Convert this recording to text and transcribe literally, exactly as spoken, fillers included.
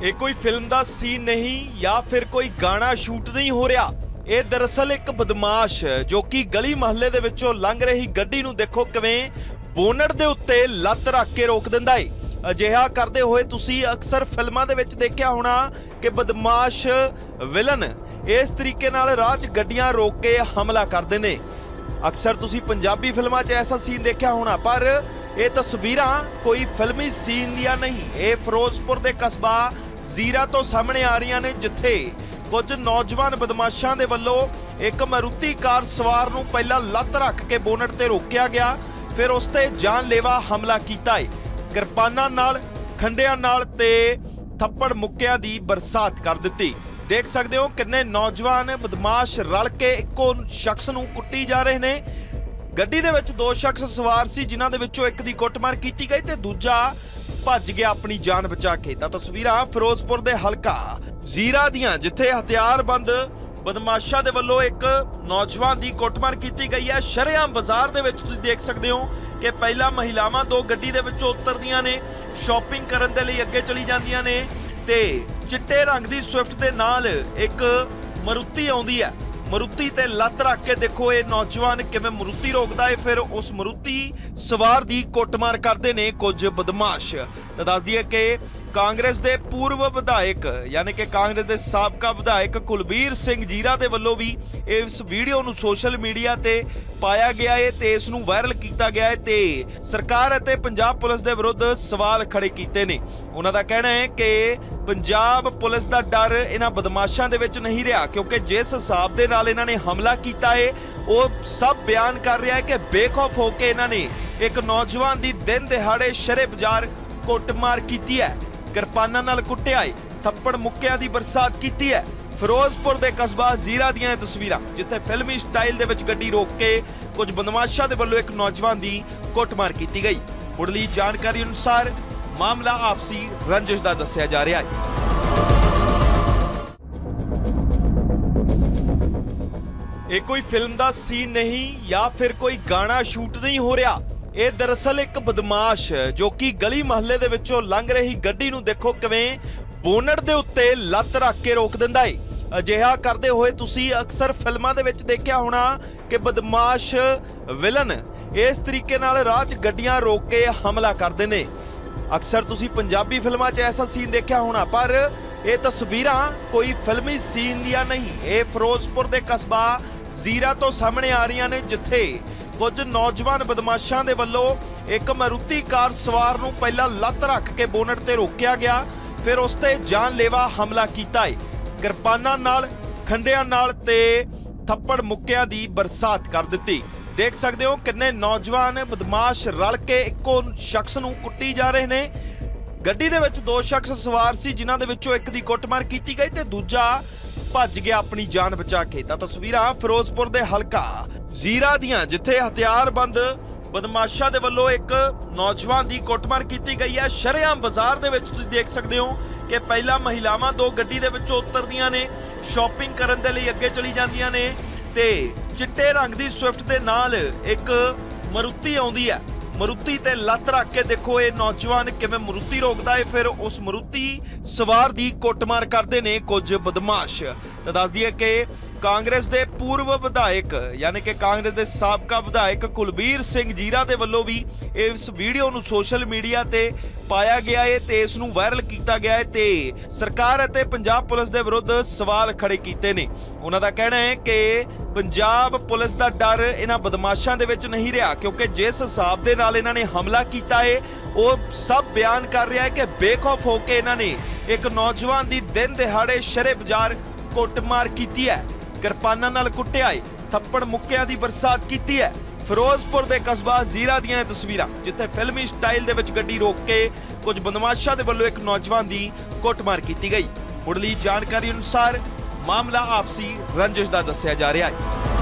ਇਹ ਕੋਈ ਫਿਲਮ ਦਾ ਸੀਨ ਨਹੀਂ ਜਾਂ ਫਿਰ ਕੋਈ ਗਾਣਾ ਸ਼ੂਟ ਨਹੀਂ ਹੋ ਰਿਹਾ। ਇਹ ਦਰਅਸਲ ਇੱਕ ਬਦਮਾਸ਼ ਜੋ ਕਿ ਗਲੀ ਮਹੱਲੇ ਦੇ ਵਿੱਚੋਂ ਲੰਘ ਰਹੀ ਗੱਡੀ ਨੂੰ ਦੇਖੋ ਕਿਵੇਂ ਬੋਨਟ ਦੇ ਉੱਤੇ ਲੱਤ ਰੱਖ ਕੇ ਰੋਕ ਦਿੰਦਾ ਏ। ਅਜਿਹਾ ਕਰਦੇ ਹੋਏ ਤੁਸੀਂ ਅਕਸਰ ਫਿਲਮਾਂ ਦੇ ਵਿੱਚ ਦੇਖਿਆ ਹੋਣਾ ਕਿ ਬਦਮਾਸ਼ ਵਿਲਨ ਇਸ ਤਰੀਕੇ ਨਾਲ ਰਾਹ 'ਚ ਗੱਡੀਆਂ ਰੋਕ ਕੇ ਹਮਲਾ ਕਰਦੇ ਨੇ। ਅਕਸਰ ਤੁਸੀਂ ਪੰਜਾਬੀ ਫਿਲਮਾਂ 'ਚ ਐਸਾ ਸੀਨ ਦੇਖਿਆ ਹੋਣਾ, ਪਰ ਇਹ ਤਸਵੀਰਾਂ ਕੋਈ ਫਿਲਮੀ ਸੀਨ ਦੀਆਂ ਨਹੀਂ। ਇਹ ਫਿਰੋਜ਼ਪੁਰ ਦੇ ਕਸਬਾ ਜ਼ੀਰਾ ਤੋਂ ਸਾਹਮਣੇ ਆ ਰਹੀਆਂ ਨੇ, ਜਿੱਥੇ ਕੁਝ ਨੌਜਵਾਨ ਬਦਮਾਸ਼ਾਂ ਦੇ ਵੱਲੋਂ ਇੱਕ ਮਾਰੂਤੀ ਕਾਰ ਸਵਾਰ ਨੂੰ ਪਹਿਲਾਂ ਲੱਤ ਰੱਖ ਕੇ ਬੋਨਟ ਤੇ ਰੋਕਿਆ ਗਿਆ, ਫਿਰ ਉਸ ਤੇ ਜਾਨਲੇਵਾ ਹਮਲਾ ਕੀਤਾ ਏ। ਕਿਰਪਾਨਾਂ ਨਾਲ, ਖੰਡਿਆਂ ਨਾਲ ਤੇ ਥੱਪੜ ਮੁੱਕਿਆਂ ਦੀ ਬਰਸਾਤ ਕਰ ਦਿੱਤੀ। ਦੇਖ ਸਕਦੇ ਹੋ ਕਿੰਨੇ ਨੌਜਵਾਨ ਬਦਮਾਸ਼ ਰਲ ਕੇ ਇੱਕੋ ਸ਼ਖਸ ਨੂੰ ਕੁੱਟੀ ਜਾ ਰਹੇ ਨੇ। ਗੱਡੀ ਦੇ ਵਿੱਚ ਦੋ ਸ਼ਖਸ ਸਵਾਰ ਸੀ, ਜਿਨ੍ਹਾਂ ਦੇ ਵਿੱਚੋਂ ਇੱਕ ਦੀ ਕੁੱਟਮਾਰ ਕੀਤੀ ਗਈ ਤੇ ਦੂਜਾ ਭੱਜ ਗਿਆ ਆਪਣੀ ਜਾਨ ਬਚਾ ਕੇ। ਤਾਂ ਤਸਵੀਰਾਂ ਫਿਰੋਜ਼ਪੁਰ ਦੇ ਹਲਕਾ ਜ਼ੀਰਾ ਦੀਆਂ, ਜਿੱਥੇ ਹਥਿਆਰਬੰਦ ਬਦਮਾਸ਼ਾਂ ਦੇ ਵੱਲੋਂ ਇੱਕ ਨੌਜਵਾਨ ਦੀ ਕੁੱਟਮਾਰ ਕੀਤੀ ਗਈ ਹੈ। ਸ਼ਰੇਆਮ ਬਾਜ਼ਾਰ ਦੇ ਵਿੱਚ ਤੁਸੀਂ ਦੇਖ ਸਕਦੇ ਹੋ ਕਿ ਪਹਿਲਾਂ ਮਹਿਲਾਵਾਂ ਦੋ ਗੱਡੀ ਦੇ ਵਿੱਚੋਂ ਉਤਰਦੀਆਂ ਨੇ, ਸ਼ਾਪਿੰਗ ਕਰਨ ਦੇ ਲਈ ਅੱਗੇ ਚਲੀ ਜਾਂਦੀਆਂ ਨੇ ਤੇ ਚਿੱਟੇ ਰੰਗ ਦੀ ਸਵਿਫਟ ਦੇ ਨਾਲ ਇੱਕ ਮਾਰੂਤੀ ਆਉਂਦੀ ਹੈ। ਮਾਰੂਤੀ ਤੇ ਲੱਤ ਰੱਖ ਕੇ ਦੇਖੋ ਇਹ ਨੌਜਵਾਨ ਕਿਵੇਂ ਮਾਰੂਤੀ ਰੋਕਦਾ ਹੈ, ਫਿਰ ਉਸ ਮਾਰੂਤੀ ਸਵਾਰ ਦੀ ਕੁੱਟਮਾਰ ਕਰਦੇ ਨੇ ਕੁਝ ਬਦਮਾਸ਼। ਤਾਂ ਦੱਸ ਦਈਏ ਕਿ ਕਾਂਗਰਸ ਦੇ ਪੂਰਵ ਵਿਧਾਇਕ ਯਾਨੀ ਕਿ ਕਾਂਗਰਸ ਦੇ ਸਾਬਕਾ ਵਿਧਾਇਕ ਕੁਲਬੀਰ ਸਿੰਘ ਜੀਰਾ ਦੇ ਵੱਲੋਂ ਵੀ ਇਸ ਵੀਡੀਓ ਨੂੰ ਸੋਸ਼ਲ ਮੀਡੀਆ ਤੇ ਪਾਇਆ ਗਿਆ ਹੈ ਤੇ ਇਸ ਨੂੰ ਵਾਇਰਲ ਕੀਤਾ ਗਿਆ ਹੈ ਤੇ ਸਰਕਾਰ ਅਤੇ ਪੰਜਾਬ ਪੁਲਿਸ ਦੇ ਵਿਰੁੱਧ ਸਵਾਲ ਖੜੇ ਕੀਤੇ ਨੇ। ਉਹਨਾਂ ਦਾ ਕਹਿਣਾ ਹੈ ਕਿ ਪੰਜਾਬ ਪੁਲਿਸ ਦਾ ਡਰ ਇਹਨਾਂ ਬਦਮਾਸ਼ਾਂ ਦੇ ਵਿੱਚ ਨਹੀਂ ਰਿਹਾ, ਕਿਉਂਕਿ ਜਿਸ ਹਿਸਾਬ ਦੇ ਨਾਲ ਇਹਨਾਂ ਨੇ ਹਮਲਾ ਕੀਤਾ ਹੈ ਉਹ ਸਭ ਬਿਆਨ ਕਰ ਰਿਹਾ ਹੈ ਕਿ ਬੇਖੌਫ ਹੋ ਕੇ ਇਹਨਾਂ ਨੇ ਇੱਕ ਨੌਜਵਾਨ ਦੀ ਦਿਨ ਦਿਹਾੜੇ ਸ਼ਰੇ ਬਾਜ਼ਾਰ ਕੁੱਟਮਾਰ ਕੀਤੀ ਹੈ, ਕਿਰਪਾਨਾਂ ਨਾਲ ਕੁੱਟਿਆ ਹੈ, ਥੱਪੜ ਮੁੱਕਿਆਂ ਦੀ ਬਰਸਾਤ ਕੀਤੀ ਹੈ। ਫਿਰੋਜ਼ਪੁਰ ਦੇ ਕਸਬਾ ਜ਼ੀਰਾ ਦੀਆਂ ਇਹ ਤਸਵੀਰਾਂ, ਜਿੱਥੇ ਫਿਲਮੀ ਸਟਾਈਲ ਦੇ ਵਿੱਚ ਗੱਡੀ ਰੋਕ ਕੇ ਕੁਝ ਬਦਮਾਸ਼ਾਂ ਦੇ ਵੱਲੋਂ ਇੱਕ ਨੌਜਵਾਨ ਦੀ ਕੁੱਟਮਾਰ ਕੀਤੀ ਗਈ। ਮੁੱਢਲੀ ਜਾਣਕਾਰੀ ਅਨੁਸਾਰ ਮਾਮਲਾ ਆਪਸੀ ਰੰਜਿਸ਼ ਦਾ ਦੱਸਿਆ ਜਾ ਰਿਹਾ ਹੈ। ਇਹ ਕੋਈ ਫਿਲਮ ਦਾ ਸੀਨ ਨਹੀਂ ਜਾਂ ਫਿਰ ਕੋਈ ਗਾਣਾ ਸ਼ੂਟ ਨਹੀਂ ਹੋ ਰਿਹਾ। ਇਹ ਦਰਅਸਲ ਇੱਕ ਬਦਮਾਸ਼ ਜੋ ਕਿ ਗਲੀ ਮਹੱਲੇ ਦੇ ਵਿੱਚੋਂ ਲੰਘ ਰਹੀ ਗੱਡੀ ਨੂੰ ਦੇਖੋ ਕਿਵੇਂ ਬੋਨਟ ਦੇ ਉੱਤੇ ਲੱਤ ਰੱਖ ਕੇ ਰੋਕ ਦਿੰਦਾ ਏ। ਅਜਿਹਾ ਕਰਦੇ ਹੋਏ ਤੁਸੀਂ ਅਕਸਰ ਫਿਲਮਾਂ ਦੇ ਵਿੱਚ ਦੇਖਿਆ ਹੋਣਾ ਕਿ ਬਦਮਾਸ਼ ਵਿਲਨ ਇਸ ਤਰੀਕੇ ਨਾਲ ਰਾਹ 'ਚ ਗੱਡੀਆਂ ਰੋਕ ਕੇ ਹਮਲਾ ਕਰਦੇ ਨੇ। ਅਕਸਰ ਤੁਸੀਂ ਪੰਜਾਬੀ ਫਿਲਮਾਂ 'ਚ ਐਸਾ ਸੀਨ ਦੇਖਿਆ ਹੋਣਾ, ਪਰ ਇਹ ਤਸਵੀਰਾਂ ਕੋਈ ਫਿਲਮੀ ਸੀਨ ਦੀਆਂ ਨਹੀਂ। ਇਹ ਫਿਰੋਜ਼ਪੁਰ ਦੇ ਕਸਬਾ ਜ਼ੀਰਾ ਤੋਂ ਸਾਹਮਣੇ ਆ ਰਹੀਆਂ ਨੇ, ਜਿੱਥੇ ਕੁਝ ਨੌਜਵਾਨ ਬਦਮਾਸ਼ਾਂ ਦੇ ਵੱਲੋਂ ਇੱਕ ਮਾਰੂਤੀ ਕਾਰ ਸਵਾਰ ਨੂੰ ਪਹਿਲਾਂ ਲੱਤ ਰੱਖ ਕੇ ਬੋਨਟ ਤੇ ਰੋਕਿਆ ਗਿਆ, ਫਿਰ ਉਸ ਤੇ ਜਾਨਲੇਵਾ ਹਮਲਾ ਕੀਤਾ ਏ। ਕਿਰਪਾਨਾਂ ਨਾਲ, ਖੰਡਿਆਂ ਨਾਲ ਤੇ ਥੱਪੜ ਮੁੱਕਿਆਂ ਦੀ ਬਰਸਾਤ ਕਰ ਦਿੱਤੀ। ਦੇਖ ਸਕਦੇ ਹੋ ਕਿੰਨੇ ਨੌਜਵਾਨ ਬਦਮਾਸ਼ ਰਲ ਕੇ ਇੱਕੋ ਸ਼ਖਸ ਨੂੰ ਕੁੱਟੀ ਜਾ ਰਹੇ ਨੇ। ਗੱਡੀ ਦੇ ਵਿੱਚ ਦੋ ਸ਼ਖਸ ਸਵਾਰ ਸੀ, ਜਿਨ੍ਹਾਂ ਦੇ ਵਿੱਚੋਂ ਇੱਕ ਦੀ ਕੁੱਟਮਾਰ ਕੀਤੀ ਗਈ ਤੇ ਦੂਜਾ ਭੱਜ ਗਿਆ ਆਪਣੀ ਜਾਨ ਬਚਾ ਕੇ। ਤਾਂ ਤਸਵੀਰਾਂ ਫਿਰੋਜ਼ਪੁਰ ਦੇ ਹਲਕਾ ਜ਼ੀਰਾ ਦੀਆਂ, ਜਿੱਥੇ ਹਥਿਆਰਬੰਦ ਬਦਮਾਸ਼ਾਂ ਦੇ ਵੱਲੋਂ ਇੱਕ ਨੌਜਵਾਨ ਦੀ ਕੁੱਟਮਾਰ ਕੀਤੀ ਗਈ ਹੈ। ਸ਼ਰੇਆਮ ਬਾਜ਼ਾਰ ਦੇ ਵਿੱਚ ਤੁਸੀਂ ਦੇਖ ਸਕਦੇ ਹੋ ਕਿ ਪਹਿਲਾਂ ਮਹਿਲਾਵਾਂ ਦੋ ਗੱਡੀ ਦੇ ਵਿੱਚੋਂ ਉਤਰਦੀਆਂ ਨੇ, ਸ਼ਾਪਿੰਗ ਕਰਨ ਦੇ ਲਈ ਅੱਗੇ ਚਲੀ ਜਾਂਦੀਆਂ ਨੇ ਤੇ ਚਿੱਟੇ ਰੰਗ ਦੀ ਸਵਿਫਟ ਦੇ ਨਾਲ ਇੱਕ ਮਾਰੂਤੀ ਆਉਂਦੀ ਹੈ। ਮਾਰੂਤੀ ਤੇ ਲੱਤ ਰੱਖ ਕੇ ਦੇਖੋ ਇਹ ਨੌਜਵਾਨ ਕਿਵੇਂ ਮਾਰੂਤੀ ਰੋਕਦਾ ਹੈ, ਫਿਰ ਉਸ ਮਾਰੂਤੀ ਸਵਾਰ ਦੀ ਕੁੱਟਮਾਰ ਕਰਦੇ ਨੇ ਕੁਝ ਬਦਮਾਸ਼। ਤਾਂ ਦੱਸ ਦਈਏ ਕਿ ਕਾਂਗਰਸ ਦੇ ਪੂਰਵ ਵਿਧਾਇਕ ਯਾਨੀ ਕਿ ਕਾਂਗਰਸ ਦੇ ਸਾਬਕਾ ਵਿਧਾਇਕ ਕੁਲਬੀਰ ਸਿੰਘ ਜੀਰਾ ਦੇ ਵੱਲੋਂ ਵੀ ਇਸ ਵੀਡੀਓ ਨੂੰ ਸੋਸ਼ਲ ਮੀਡੀਆ ਤੇ ਪਾਇਆ ਗਿਆ ਹੈ ਤੇ ਇਸ ਨੂੰ ਵਾਇਰਲ ਕੀਤਾ ਗਿਆ ਹੈ ਤੇ ਸਰਕਾਰ ਅਤੇ ਪੰਜਾਬ ਪੁਲਿਸ ਦੇ ਵਿਰੁੱਧ ਸਵਾਲ ਖੜੇ ਕੀਤੇ ਨੇ। ਉਹਨਾਂ ਦਾ ਕਹਿਣਾ ਹੈ ਕਿ ਪੰਜਾਬ ਪੁਲਿਸ ਦਾ ਡਰ ਇਹਨਾਂ ਬਦਮਾਸ਼ਾਂ ਦੇ ਵਿੱਚ ਨਹੀਂ ਰਿਹਾ, ਕਿਉਂਕਿ ਜਿਸ ਹਿਸਾਬ ਦੇ ਨਾਲ ਇਹਨਾਂ ਨੇ ਹਮਲਾ ਕੀਤਾ ਹੈ ਉਹ ਸਭ ਬਿਆਨ ਕਰ ਰਿਹਾ ਹੈ ਕਿ ਬੇਖੌਫ ਹੋ ਕੇ ਇਹਨਾਂ ਨੇ ਇੱਕ ਨੌਜਵਾਨ ਦੀ ਦਿਨ ਦਿਹਾੜੇ ਸ਼ਰੇ ਬਾਜ਼ਾਰ ਕੁੱਟਮਾਰ ਕੀਤੀ ਹੈ, ਕਿਰਪਾਨਾਂ ਨਾਲ ਕੁੱਟਿਆ ਹੈ, ਥੱਪੜ ਮੁੱਕਿਆਂ ਦੀ ਬਰਸਾਤ ਕੀਤੀ ਹੈ। ਫਿਰੋਜ਼ਪੁਰ ਦੇ ਕਸਬਾ ਜ਼ੀਰਾ ਦੀਆਂ ਇਹ ਤਸਵੀਰਾਂ, ਜਿੱਥੇ ਫਿਲਮੀ ਸਟਾਈਲ ਦੇ ਵਿੱਚ ਗੱਡੀ ਰੋਕ ਕੇ ਕੁਝ ਬਦਮਾਸ਼ਾਂ ਦੇ ਵੱਲੋਂ ਇੱਕ ਨੌਜਵਾਨ ਦੀ ਕੁੱਟਮਾਰ ਕੀਤੀ ਗਈ। ਮੁੱਢਲੀ ਜਾਣਕਾਰੀ ਅਨੁਸਾਰ ਮਾਮਲਾ ਆਪਸੀ ਰੰਜਿਸ਼ ਦਾ ਦੱਸਿਆ ਜਾ ਰਿਹਾ ਹੈ।